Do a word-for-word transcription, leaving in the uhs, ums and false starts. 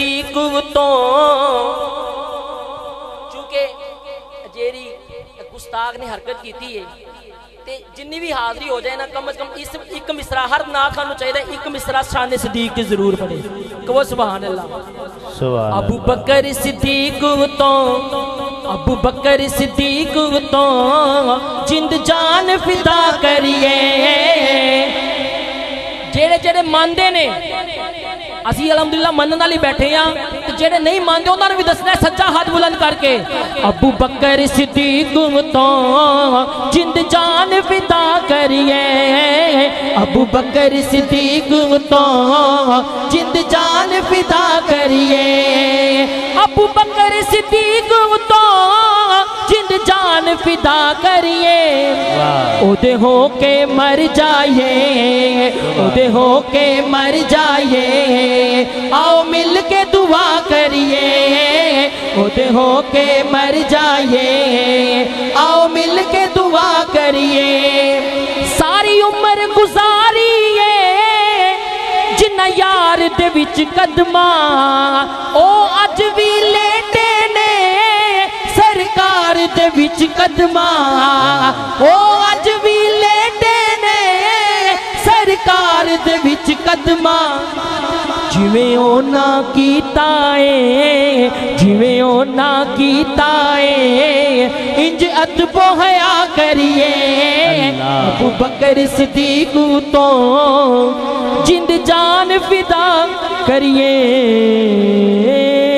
صدیق تو چونکہ جیری گستاخ نے حرکت کیتی ہے تے جنی بھی حاضری ہو جائے نا کم از کم اس ایک مصرع ہر ناخانو چاہیے ایک مصرع شان صدیق کے ضرور پڑھے کہ سبحان اللہ ابو بکر صدیق تو ابو بکر صدیق تو جند جان فدا کریے جیڑے جیڑے ماندے نے اسی الحمدللہ منن والی بیٹھے ہیں جیڑے نہیں ماندے انہاں نوں بھی دسنا ہے سچا ہاتھ بلند کر کے ابو بکر صدیق تو جند جان فدا کریے ابو بکر صدیق تو جند جان فدا کریے ابو بکر صدیق تو جند جان فدا کریے او دے ہو کے مر جائیے او دے ہو کے مر جائیے آؤ مل کے دعا کریے او دے ہو کے مر جائیے آؤ مل کے دعا کریے ساری عمر گزاریے جنہ یار دے وچ قدمہ او اج بھی لیٹے نے سرکار دے وچ قدمہ او اج بھی لیٹے نے سرکار دے وچ قدمہ جویں اونا کیتا ہے جویں اونا کیتا ہے انج ادب و حیا کریے ابو بکر صدیق تو جند جان فدا کریے